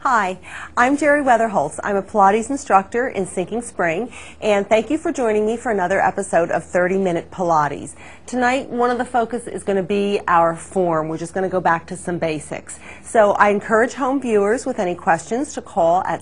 Hi, I'm Jerry Weatherholtz. I'm a Pilates instructor in Sinking Spring, and thank you for joining me for another episode of 30-Minute Pilates. Tonight, one of the focus is going to be our form. We're just going to go back to some basics. So I encourage home viewers with any questions to call at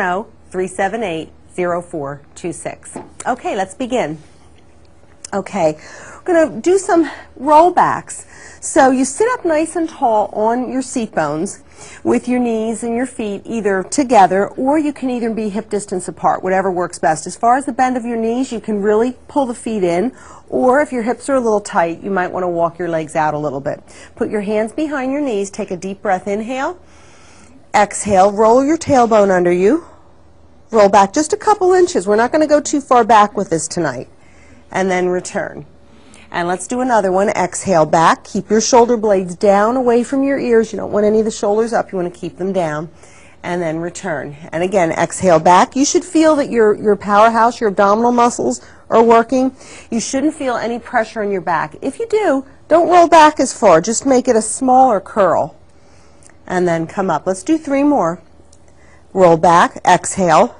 610-378-0426. Okay, let's begin. Okay, we're going to do some rollbacks. So you sit up nice and tall on your seat bones with your knees and your feet either together, or you can either be hip distance apart, whatever works best. As far as the bend of your knees, you can really pull the feet in, or if your hips are a little tight, you might want to walk your legs out a little bit. Put your hands behind your knees, take a deep breath, inhale, exhale, roll your tailbone under you, roll back just a couple inches. We're not going to go too far back with this tonight. And then return. And let's do another one. Exhale back. Keep your shoulder blades down away from your ears. You don't want any of the shoulders up. You want to keep them down. And then return. And again, exhale back. You should feel that your powerhouse, your abdominal muscles are working. You shouldn't feel any pressure on your back. If you do, don't roll back as far. Just make it a smaller curl. And then come up. Let's do 3 more. Roll back. Exhale.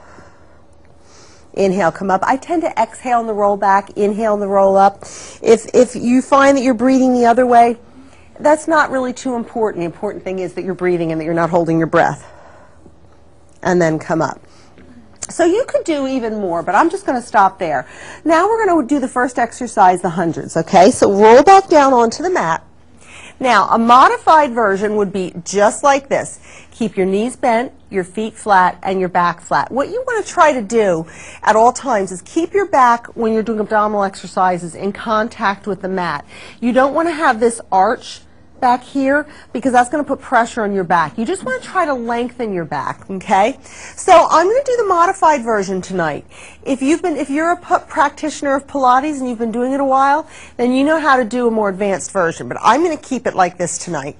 Inhale, come up. I tend to exhale in the roll back, inhale in the roll up. If you find that you're breathing the other way, that's not really too important. The important thing is that you're breathing and that you're not holding your breath. And then come up. So you could do even more, but I'm just going to stop there. Now we're going to do the first exercise, the hundreds, okay? So roll back down onto the mat. Now, a modified version would be just like this. Keep your knees bent, your feet flat, and your back flat. What you want to try to do at all times is keep your back, when you're doing abdominal exercises, in contact with the mat. You don't want to have this arch back here because that's going to put pressure on your back. You just want to try to lengthen your back, okay? So I'm going to do the modified version tonight. If you're a practitioner of Pilates and you've been doing it a while, then you know how to do a more advanced version, but I'm going to keep it like this tonight.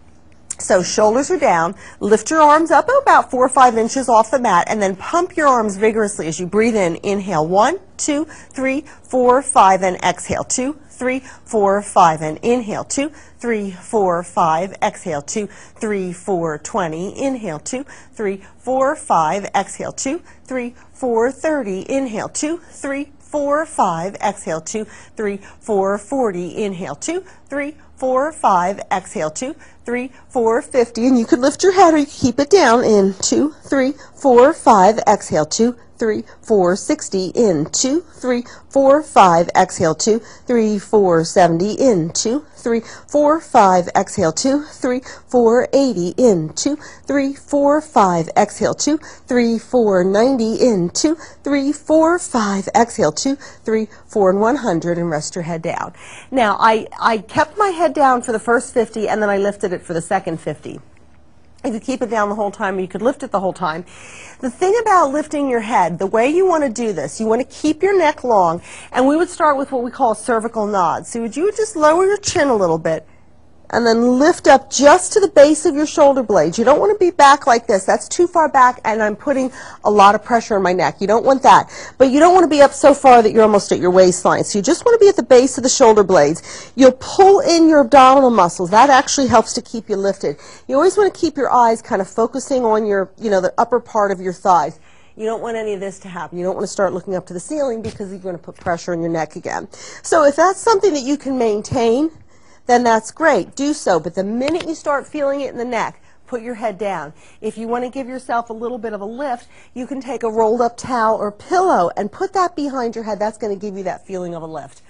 So shoulders are down, lift your arms up about 4 or 5 inches off the mat, and then pump your arms vigorously as you breathe in. Inhale, 1, 2, 3, 4, 5, and exhale, 2, 3, 4, 5, and inhale, 2, 3, 4, 5, exhale, 2, 3, 4, 20, inhale, 2, 3, 4, 5, exhale, 2, 3, 4, 30, inhale, 2, 3, 4, 5, exhale, 2, 3, 4, 40, inhale, 2, 3, 4, 5, exhale, 2, 3, 4, 50, and you could lift your head or you could keep it down in 2, 3, 4, 5, exhale, 2, 3, 4, 60, in 2, 3, 4, 5, exhale, 2, 3, 4, 70, in 2, 3, 4, 5, exhale, 2, 3, 4, 80, in 2, 3, 4, 5, exhale, 2, 3, 4, 90, in 2, 3, 4, 5, exhale, 2, 3, 4, and 100, and rest your head down. Now, I kept my head down for the first 50, and then I lifted it for the second 50. You could keep it down the whole time, or you could lift it the whole time. The thing about lifting your head, the way you want to do this, you want to keep your neck long, and we would start with what we call a cervical nod. So you would just lower your chin a little bit, and then lift up just to the base of your shoulder blades. You don't want to be back like this. That's too far back, and I'm putting a lot of pressure on my neck. You don't want that. But you don't want to be up so far that you're almost at your waistline. So you just want to be at the base of the shoulder blades. You'll pull in your abdominal muscles. That actually helps to keep you lifted. You always want to keep your eyes kind of focusing on your, the upper part of your thighs. You don't want any of this to happen. You don't want to start looking up to the ceiling because you're going to put pressure on your neck again. So if that's something that you can maintain, then that's great. Do so. But the minute you start feeling it in the neck, put your head down. If you want to give yourself a little bit of a lift, you can take a rolled up towel or pillow and put that behind your head. That's going to give you that feeling of a lift.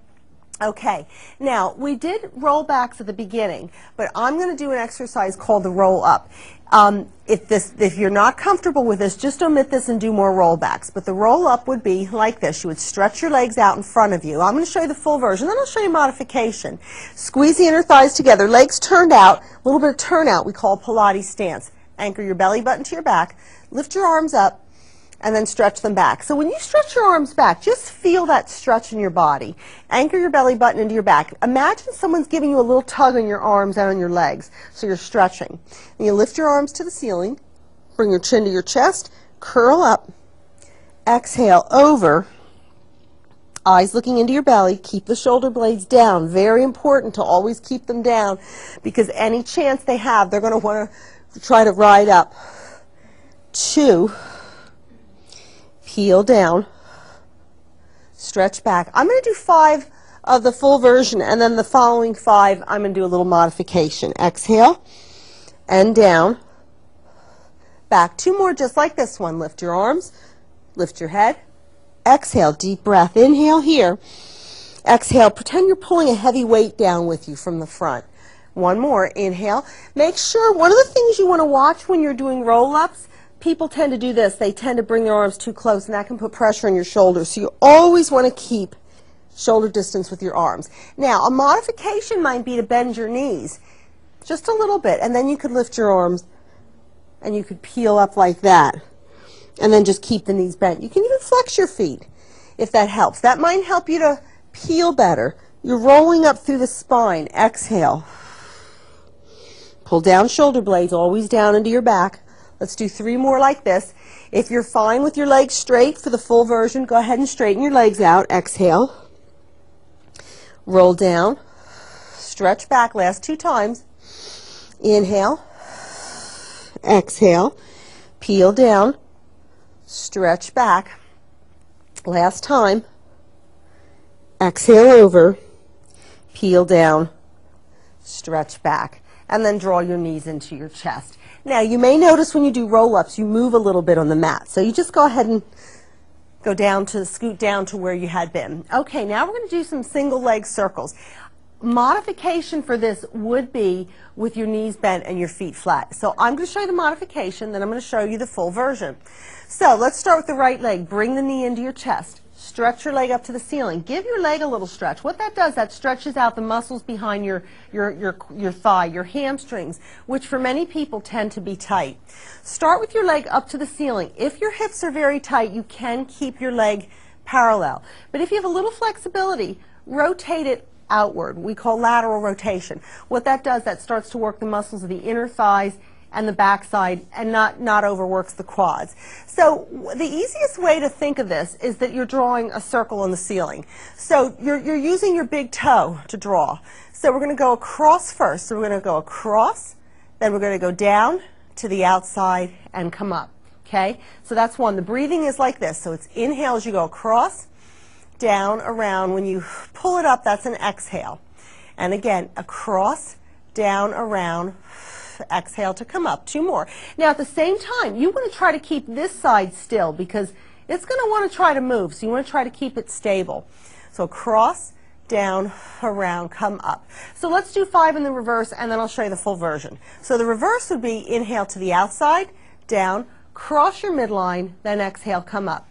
Okay, now we did rollbacks at the beginning, but I'm going to do an exercise called the roll up. If you're not comfortable with this, just omit this and do more rollbacks. But the roll up would be like this. You would stretch your legs out in front of you. I'm going to show you the full version, then I'll show you modification. Squeeze the inner thighs together, legs turned out, a little bit of turnout we call Pilates stance. Anchor your belly button to your back, lift your arms up, and then stretch them back. So when you stretch your arms back, just feel that stretch in your body. Anchor your belly button into your back. Imagine someone's giving you a little tug on your arms and on your legs, so you're stretching. And you lift your arms to the ceiling, bring your chin to your chest, curl up, exhale over, eyes looking into your belly, keep the shoulder blades down. Very important to always keep them down because any chance they have, they're going to want to try to ride up. 2, peel down, stretch back. I'm going to do 5 of the full version, and then the following 5 I'm going to do a little modification. Exhale and down, back. 2 more just like this one. Lift your arms, lift your head, exhale, deep breath. Inhale here, exhale, pretend you're pulling a heavy weight down with you from the front. 1 more, inhale. Make sure, one of the things you want to watch when you're doing roll-ups, people tend to do this. They tend to bring their arms too close, and that can put pressure on your shoulders. So you always want to keep shoulder distance with your arms. Now, a modification might be to bend your knees just a little bit, and then you could lift your arms, and you could peel up like that, and then just keep the knees bent. You can even flex your feet if that helps. That might help you to peel better. You're rolling up through the spine. Exhale. Pull down shoulder blades, always down into your back. Let's do 3 more like this. If you're fine with your legs straight for the full version, go ahead and straighten your legs out. Exhale. Roll down. Stretch back. Last 2 times. Inhale. Exhale. Peel down. Stretch back. Last time. Exhale over. Peel down. Stretch back. And then draw your knees into your chest. Now, you may notice when you do roll-ups, you move a little bit on the mat. So you just go ahead and go down to, scoot down to where you had been. Okay, now we're going to do some single leg circles. Modification for this would be with your knees bent and your feet flat. So I'm going to show you the modification, then I'm going to show you the full version. So let's start with the right leg. Bring the knee into your chest. Stretch your leg up to the ceiling. Give your leg a little stretch. What that does, that stretches out the muscles behind your thigh, your hamstrings, which for many people tend to be tight. Start with your leg up to the ceiling. If your hips are very tight, you can keep your leg parallel. But if you have a little flexibility, rotate it outward. We call lateral rotation. What that does, that starts to work the muscles of the inner thighs and the backside, and not overworks the quads. So the easiest way to think of this is that you're drawing a circle on the ceiling. So you're using your big toe to draw. So we're going to go across first. So we're going to go across, then we're going to go down to the outside and come up. Okay? So that's one. The breathing is like this. So it's inhale as you go across, down, around. When you pull it up, that's an exhale. And again, across, down, around, exhale to come up. 2 more. Now at the same time, you want to try to keep this side still because it's going to want to try to move. So you want to try to keep it stable. So across, down, around, come up. So let's do 5 in the reverse, and then I'll show you the full version. So the reverse would be inhale to the outside, down, cross your midline, then exhale, come up.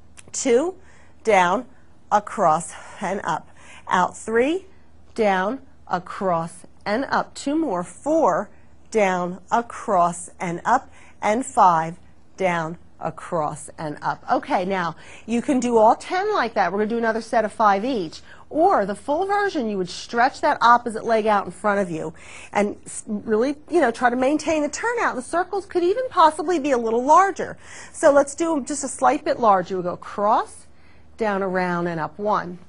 2, down, across, and up. Out. 3, down, across, and up. 2 more. 4, down, across, and up. And 5, down, across, and up. Okay, now you can do all 10 like that. We're going to do another set of 5 each. Or the full version, you would stretch that opposite leg out in front of you and really, try to maintain a turnout. The circles could even possibly be a little larger. So let's do them just a slight bit larger. We'll go across, down, around, and up. 1.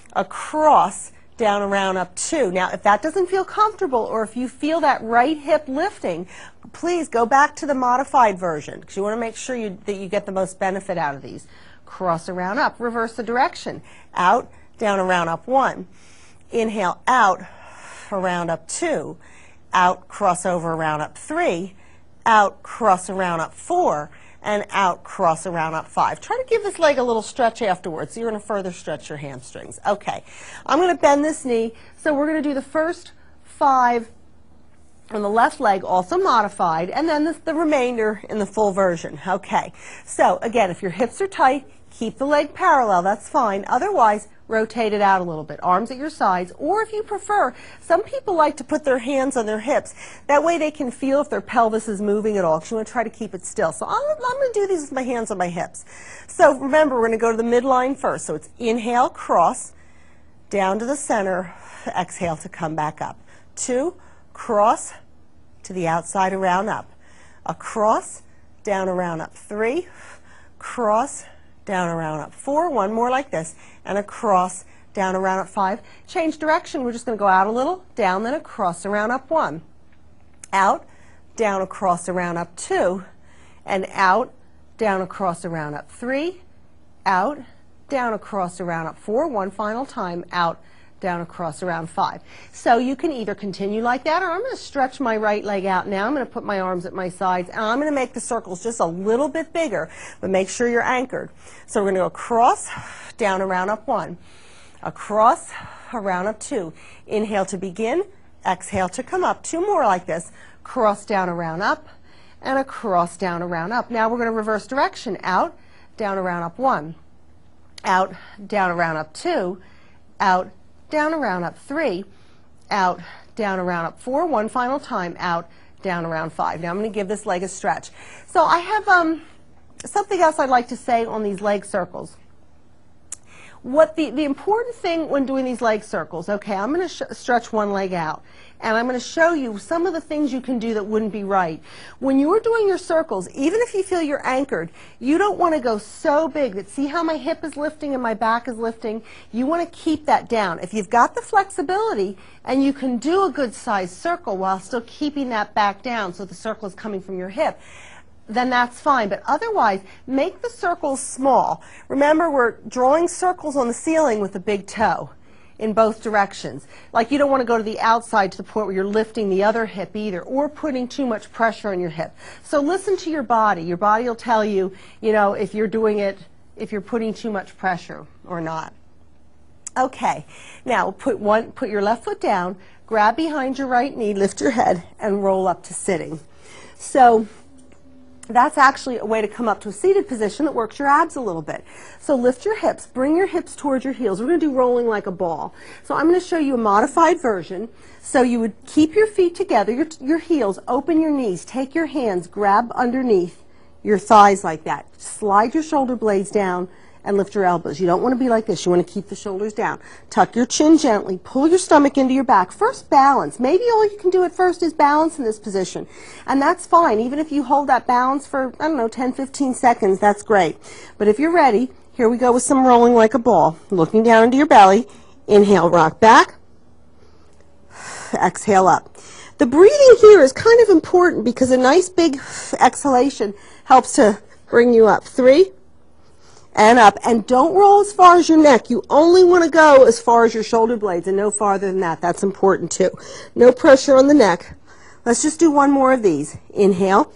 Across, down, around, up. 2. Now, if that doesn't feel comfortable, or if you feel that right hip lifting, please go back to the modified version because you want to make sure that you get the most benefit out of these. Cross, around, up. Reverse the direction. Out, down, around, up. 1. Inhale, out, around, up. 2. Out, cross over, around, up. 3. Out, cross, around, up. 4. And out, cross, around, up. 5. Try to give this leg a little stretch afterwards. So you're going to further stretch your hamstrings. Okay, I'm going to bend this knee. So we're going to do the first 5 on the left leg, also modified, and then the remainder in the full version. Okay, so again, if your hips are tight, keep the leg parallel. That's fine. Otherwise, rotate it out a little bit. Arms at your sides, or if you prefer, some people like to put their hands on their hips. That way they can feel if their pelvis is moving at all, because you want to try to keep it still. So I'm going to do these with my hands on my hips. So remember, we're going to go to the midline first. So it's inhale, cross, down to the center, exhale to come back up. 2, cross, to the outside, around, up. Across, down, around, up. 3, cross, down, around, up. 4, 1 more like this, and across, down, around, up. 5. Change direction. We're just going to go out a little, down, then across, around, up. 1. Out, down, across, around, up. 2. and out, down, across, around, up. 3, out, down, across, around, up. 4, one final time, out, down, across, around. 5. So you can either continue like that, or I'm going to stretch my right leg out now. I'm going to put my arms at my sides, and I'm going to make the circles just a little bit bigger, but make sure you're anchored. So we're going to go across, down, around, up. 1. Across, around, up. 2. Inhale to begin. Exhale to come up. 2 more like this. Cross, down, around, up, and across, down, around, up. Now we're going to reverse direction. Out, down, around, up. 1. Out, down, around, up. 2. Out, down, around, up. 3. Out, down, around, up. 4. One final time. Out, down, around. 5. Now I'm going to give this leg a stretch. So I have something else I'd like to say on these leg circles. What the important thing when doing these leg circles, okay, I'm going to stretch one leg out, and I'm going to show you some of the things you can do that wouldn't be right. When you're doing your circles, even if you feel you're anchored, you don't want to go so big that, see how my hip is lifting and my back is lifting? You want to keep that down. If you've got the flexibility and you can do a good sized circle while still keeping that back down so the circle is coming from your hip, then that's fine. But otherwise, make the circles small. Remember, we're drawing circles on the ceiling with the big toe in both directions. Like, you don't want to go to the outside to the point where you're lifting the other hip either, or putting too much pressure on your hip. So listen to your body. Your body will tell you, you know, if you're doing it, if you're putting too much pressure or not. Okay, now put your left foot down, grab behind your right knee, lift your head, and roll up to sitting. So that's actually a way to come up to a seated position that works your abs a little bit. So lift your hips, bring your hips towards your heels. We're going to do rolling like a ball. So I'm going to show you a modified version. So you would keep your feet together, your heels, open your knees, take your hands, grab underneath your thighs like that. Slide your shoulder blades down and lift your elbows. You don't want to be like this. You want to keep the shoulders down. Tuck your chin gently. Pull your stomach into your back. First, balance. Maybe all you can do at first is balance in this position. And that's fine. Even if you hold that balance for, I don't know, 10, 15 seconds, that's great. But if you're ready, here we go with some rolling like a ball. Looking down into your belly. Inhale, rock back. Exhale up. The breathing here is kind of important because a nice big exhalation helps to bring you up. 3. And up. And don't roll as far as your neck. You only want to go as far as your shoulder blades and no farther than that. That's important too. No pressure on the neck. Let's just do one more of these. Inhale.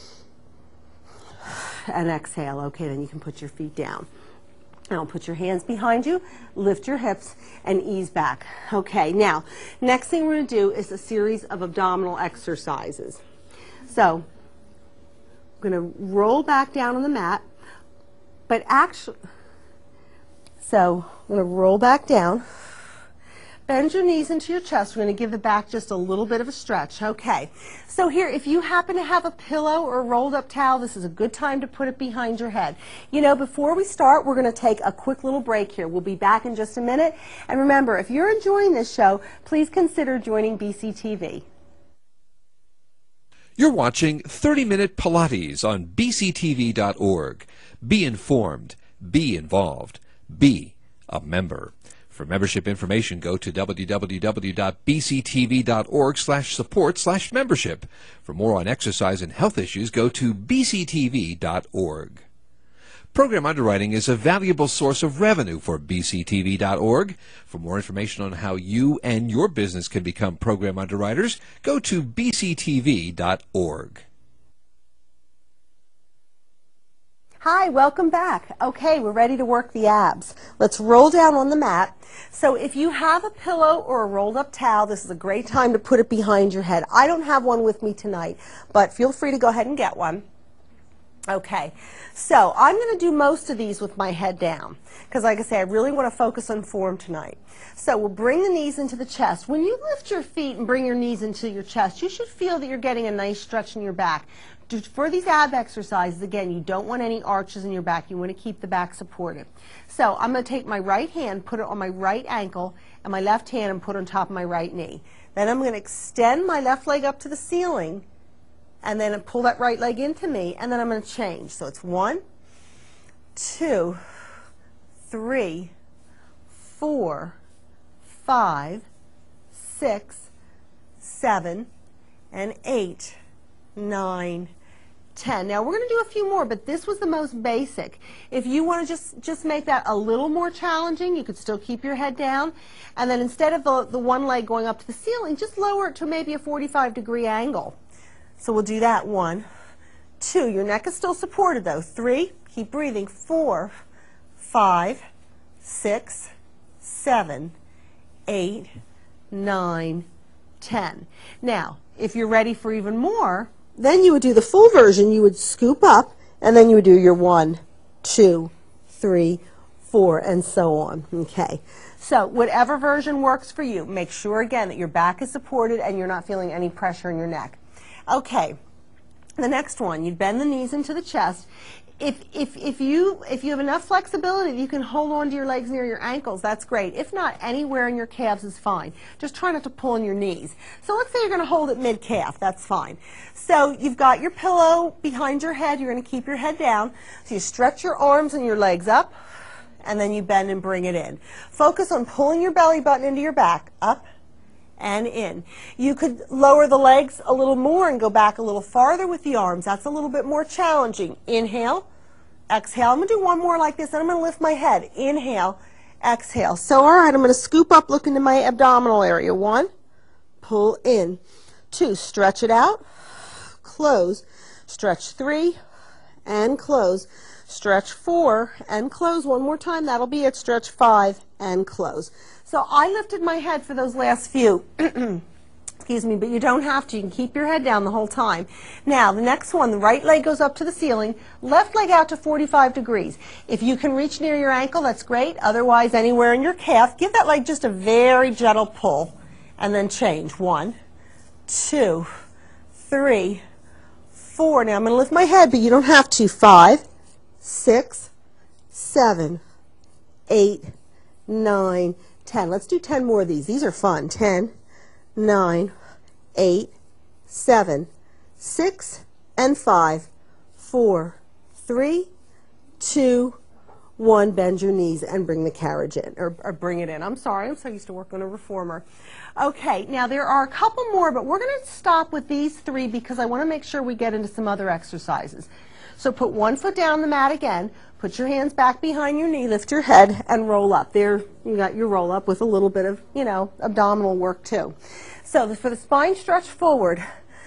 And exhale. Okay, then you can put your feet down. Now put your hands behind you, lift your hips, and ease back. Okay, now, next thing we're going to do is a series of abdominal exercises. So, I'm going to roll back down on the mat. But actually, so I'm going to roll back down, bend your knees into your chest. We're going to give the back just a little bit of a stretch. Okay, so here, if you happen to have a pillow or a rolled up towel, this is a good time to put it behind your head. You know, before we start, we're going to take a quick little break here. We'll be back in just a minute. And remember, if you're enjoying this show, please consider joining BCTV. You're watching 30-Minute Pilates on bctv.org. Be informed, be involved, be a member. For membership information, go to www.bctv.org/support/membership. For more on exercise and health issues, go to bctv.org. Program underwriting is a valuable source of revenue for bctv.org. For more information on how you and your business can become program underwriters, go to bctv.org. Hi, welcome back. Okay, we're ready to work the abs. Let's roll down on the mat. So if you have a pillow or a rolled up towel, this is a great time to put it behind your head. I don't have one with me tonight, but feel free to go ahead and get one. Okay, so I'm going to do most of these with my head down because, like I say, I really want to focus on form tonight. So we'll bring the knees into the chest. When you lift your feet and bring your knees into your chest, you should feel that you're getting a nice stretch in your back. For these ab exercises, again, you don't want any arches in your back. You want to keep the back supported. So I'm going to take my right hand, put it on my right ankle, and my left hand and put it on top of my right knee. Then I'm going to extend my left leg up to the ceiling, and then pull that right leg into me, and then I'm going to change. So it's 1, 2, 3, 4, 5, 6, 7, and 8, 9, 10. Now we're going to do a few more, but this was the most basic. If you want to just make that a little more challenging, you could still keep your head down, and then instead of the one leg going up to the ceiling, just lower it to maybe a 45-degree angle. So we'll do that. 1, 2. Your neck is still supported though. 3. Keep breathing. 4, 5, 6, 7, 8, 9, 10. Now, if you're ready for even more, then you would do the full version. You would scoop up, and then you would do your 1, 2, 3, 4, and so on. Okay. So whatever version works for you, make sure again that your back is supported and you're not feeling any pressure in your neck. Okay. The next one, you'd bend the knees into the chest. If you have enough flexibility that you can hold on to your legs near your ankles, that's great. If not, anywhere in your calves is fine. Just try not to pull in your knees. So let's say you're going to hold it mid-calf. That's fine. So you've got your pillow behind your head. You're going to keep your head down. So you stretch your arms and your legs up, and then you bend and bring it in. Focus on pulling your belly button into your back, up and in. You could lower the legs a little more and go back a little farther with the arms. That's a little bit more challenging. Inhale, exhale. I'm going to do one more like this, and I'm going to lift my head. Inhale, exhale. So, all right, I'm going to scoop up, look into my abdominal area. 1, pull in. 2, stretch it out, close. Stretch 3, and close. Stretch 4, and close. One more time. That'll be it. Stretch 5, and close. So I lifted my head for those last few. Excuse me, but you don't have to. You can keep your head down the whole time. Now, the next one, the right leg goes up to the ceiling, left leg out to 45 degrees. If you can reach near your ankle, that's great. Otherwise, anywhere in your calf, give that leg just a very gentle pull, and then change. 1, 2, 3, 4. Now, I'm going to lift my head, but you don't have to. 5, 6, 7, 8, 9, 10. Let's do 10 more of these. These are fun. 10, 9, 8, 7, 6, and 5, 4, 3, 2, 1. Bend your knees and bring the carriage in, or bring it in. I'm sorry. I'm so used to working on a reformer. Okay, now there are a couple more, but we're going to stop with these 3 because I want to make sure we get into some other exercises. So put one foot down on the mat again, put your hands back behind your knee, lift your head, and roll up. There, you got your roll up with a little bit of, abdominal work too. So for the spine stretch forward,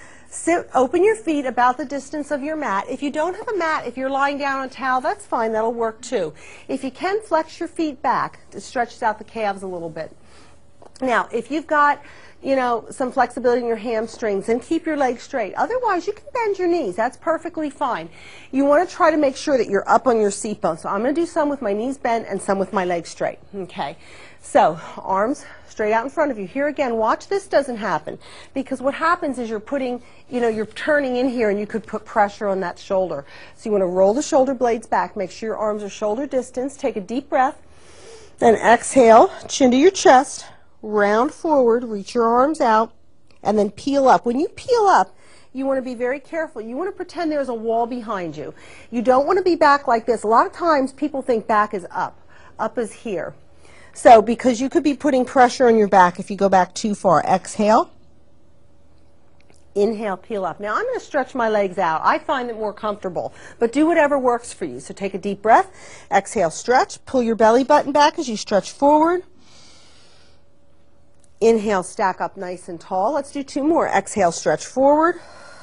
open your feet about the distance of your mat. If you don't have a mat, if you're lying down on a towel, that's fine, that'll work too. If you can, flex your feet back. It stretches out the calves a little bit. Now, if you've got some flexibility in your hamstrings, and keep your legs straight. Otherwise, you can bend your knees. That's perfectly fine. You want to try to make sure that you're up on your seat bone. So I'm going to do some with my knees bent and some with my legs straight. Okay. So arms straight out in front of you. Here again, watch this doesn't happen, because what happens is you're putting, you're turning in here, and you could put pressure on that shoulder. So you want to roll the shoulder blades back. Make sure your arms are shoulder distance. Take a deep breath. Then exhale, chin to your chest. Round forward, reach your arms out, and then peel up. When you peel up, you want to be very careful. You want to pretend there's a wall behind you. You don't want to be back like this. A lot of times people think back is up. Up is here. So because you could be putting pressure on your back if you go back too far. Exhale. Inhale, peel up. Now I'm going to stretch my legs out. I find it more comfortable, but do whatever works for you. So take a deep breath. Exhale, stretch. Pull your belly button back as you stretch forward. Inhale, stack up nice and tall. Let's do 2 more. Exhale, stretch forward.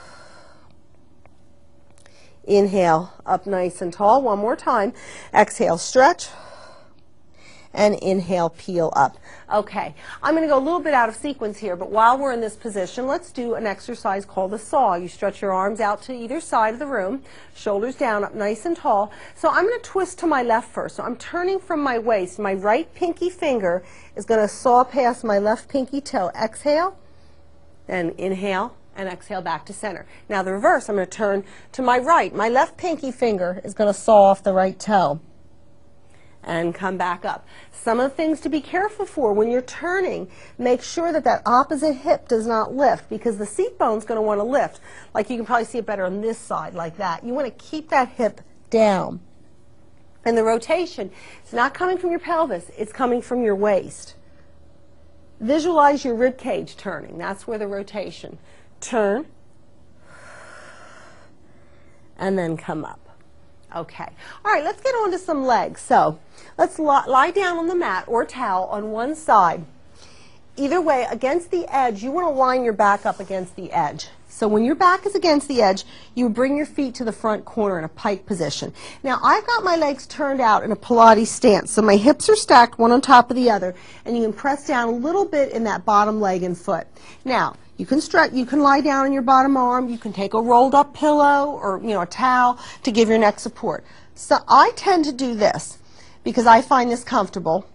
Inhale, up nice and tall. One more time. Exhale, stretch. And inhale, peel up. Okay, I'm going to go a little bit out of sequence here, but while we're in this position, let's do an exercise called the saw. You stretch your arms out to either side of the room, shoulders down, up nice and tall. So I'm going to twist to my left first. So I'm turning from my waist. My right pinky finger is going to saw past my left pinky toe. Exhale, then inhale, and exhale back to center. Now the reverse, I'm going to turn to my right. My left pinky finger is going to saw off the right toe and come back up. Some of the things to be careful for when you're turning, make sure that that opposite hip does not lift, because the seat bone's going to want to lift. Like you can probably see it better on this side, like that. You want to keep that hip down. And the rotation, it's not coming from your pelvis, it's coming from your waist. Visualize your rib cage turning. That's where the rotation. Turn. and then come up. Okay. All right, let's get on to some legs. So let's lie down on the mat or towel on one side. Either way, against the edge, you want to line your back up against the edge. So when your back is against the edge, you bring your feet to the front corner in a pike position. Now, I've got my legs turned out in a Pilates stance. So my hips are stacked one on top of the other, and you can press down a little bit in that bottom leg and foot. Now, you can lie down on your bottom arm. You can take a rolled up pillow or, a towel to give your neck support. So I tend to do this because I find this comfortable.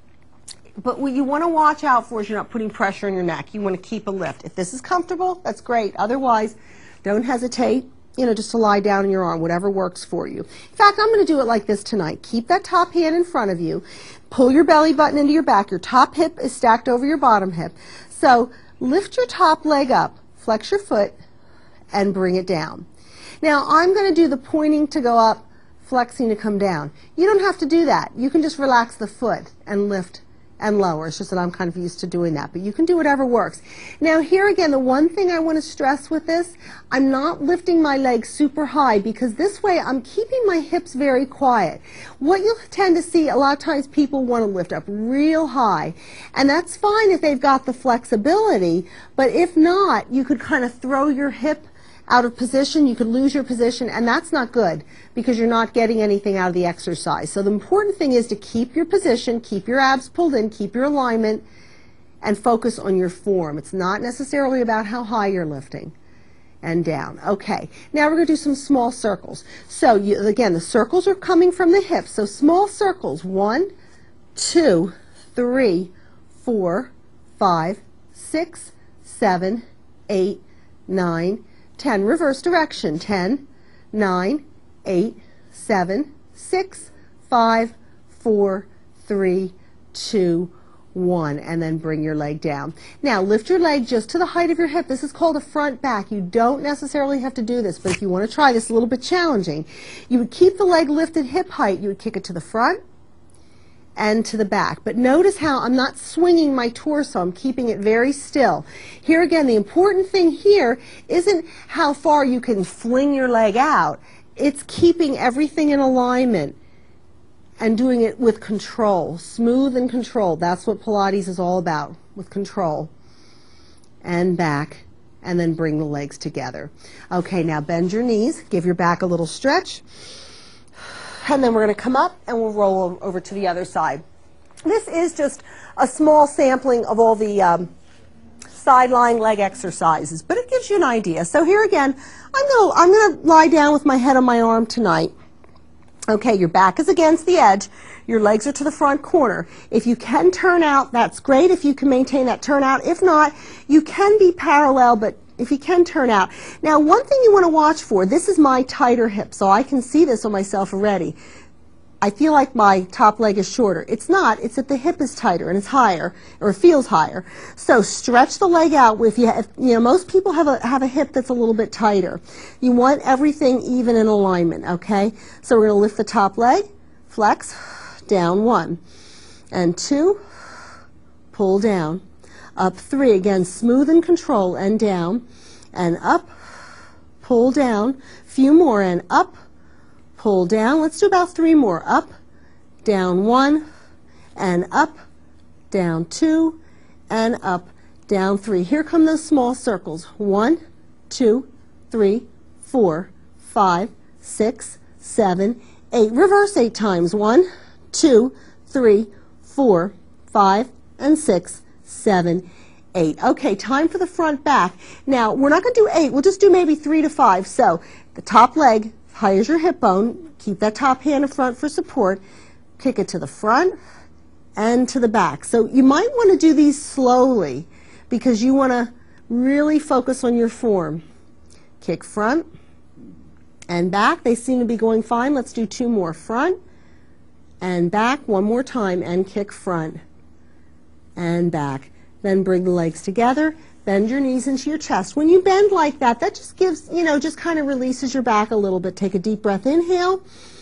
But what you want to watch out for is you're not putting pressure on your neck. You want to keep a lift. If this is comfortable, that's great. Otherwise, don't hesitate, just to lie down on your arm, whatever works for you. In fact, I'm going to do it like this tonight. Keep that top hand in front of you. Pull your belly button into your back. Your top hip is stacked over your bottom hip. So lift your top leg up, flex your foot, and bring it down. Now, I'm going to do the pointing to go up, flexing to come down. You don't have to do that. You can just relax the foot and lift and lower. It's just that I'm kind of used to doing that, but you can do whatever works. Now here again, the one thing I want to stress with this, I'm not lifting my legs super high because this way I'm keeping my hips very quiet. What you'll tend to see, a lot of times people want to lift up real high, and that's fine if they've got the flexibility, but if not, you could kind of throw your hip out of position, you could lose your position, and that's not good because you're not getting anything out of the exercise. So the important thing is to keep your position, keep your abs pulled in, keep your alignment, and focus on your form. It's not necessarily about how high you're lifting. And down. Okay, now we're going to do some small circles. So again, the circles are coming from the hips. So small circles, 1, 2, 3, 4, 5, 6, 7, 8, 9, 10. Reverse direction. 10, 9, 8, 7, 6, 5, 4, 3, 2, 1. And then bring your leg down. Now lift your leg just to the height of your hip. This is called a front back. You don't necessarily have to do this, but if you want to try this, a little bit challenging. You would keep the leg lifted hip height. You would kick it to the front and to the back. But notice how I'm not swinging my torso. I'm keeping it very still. Here again, the important thing here isn't how far you can fling your leg out. It's keeping everything in alignment and doing it with control, smooth and controlled. That's what Pilates is all about, with control. And back, and then bring the legs together. Okay, now bend your knees, give your back a little stretch. And then we're going to come up and we'll roll over to the other side. This is just a small sampling of all the side lying leg exercises, but it gives you an idea. So here again, I'm going to lie down with my head on my arm tonight. Okay, your back is against the edge. Your legs are to the front corner. If you can turn out, that's great if you can maintain that turnout. If not, you can be parallel, but if you can turn out. Now, one thing you want to watch for, this is my tighter hip, so I can see this on myself already. I feel like my top leg is shorter. It's not. It's that the hip is tighter and it's higher, or it feels higher. So stretch the leg out. Most people have a hip that's a little bit tighter. You want everything even in alignment, okay? So we're going to lift the top leg, flex, down 1, and 2, pull down. Up 3, again, smooth and control, and down, and up, pull down, few more, and up, pull down. Let's do about 3 more. Up, down 1, and up, down 2, and up, down 3. Here come those small circles. 1, 2, 3, 4, 5, 6, 7, 8. Reverse 8 times. 1, 2, 3, 4, 5, and 6, 7, 8. Okay, time for the front back. Now, we're not going to do 8. We'll just do maybe 3 to 5. So, the top leg, high as your hip bone. Keep that top hand in front for support. Kick it to the front and to the back. So, you might want to do these slowly because you want to really focus on your form. Kick front and back. They seem to be going fine. Let's do 2 more. Front and back. 1 more time and kick front and back. Then bring the legs together, bend your knees into your chest. When you bend like that, that just gives, just kind of releases your back a little bit. Take a deep breath, inhale,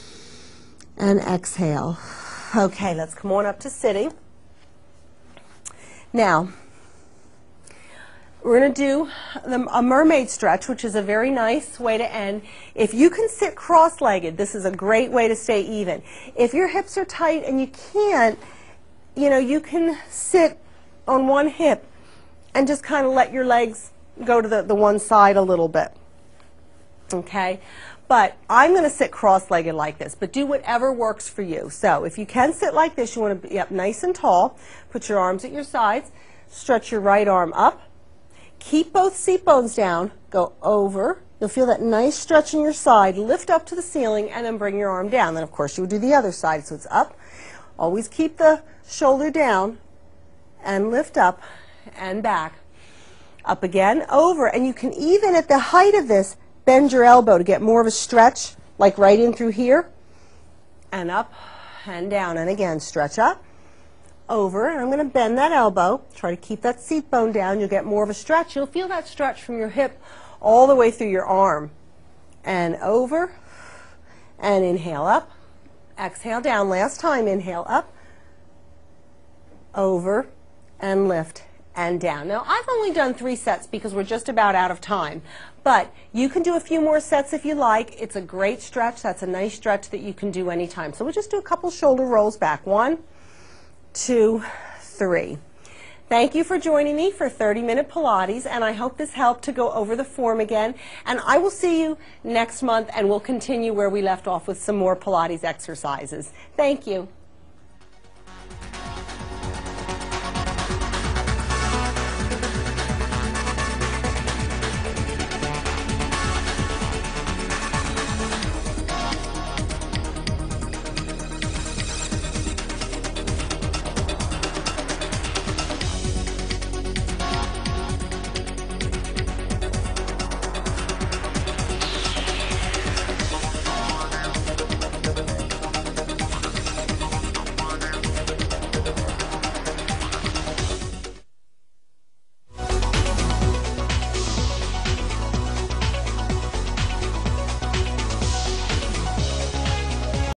and exhale. Okay, let's come on up to sitting. Now, We're going to do a mermaid stretch, which is a very nice way to end. If you can sit cross-legged, this is a great way to stay even. If your hips are tight and you can't, you can sit on one hip and just kind of let your legs go to the one side a little bit. Okay? But I'm going to sit cross-legged like this, but do whatever works for you. So if you can sit like this, you want to be up nice and tall. Put your arms at your sides. Stretch your right arm up. Keep both seat bones down. Go over. You'll feel that nice stretch in your side. Lift up to the ceiling and then bring your arm down. Then, of course, you would do the other side. So it's up. Always keep the shoulder down and lift up and back. Up again, over. And you can even, at the height of this, bend your elbow to get more of a stretch, like right in through here. And up and down. And again, stretch up, over. And I'm going to bend that elbow. Try to keep that seat bone down. You'll get more of a stretch. You'll feel that stretch from your hip all the way through your arm. And over. And inhale up. Exhale down. Last time, inhale up, over, and lift and down. Now, I've only done 3 sets because we're just about out of time. But you can do a few more sets if you like. It's a great stretch. That's a nice stretch that you can do anytime. So we'll just do a couple shoulder rolls back. 1, 2, 3. Thank you for joining me for 30-minute Pilates, and I hope this helped to go over the form again. And I will see you next month, and we'll continue where we left off with some more Pilates exercises. Thank you.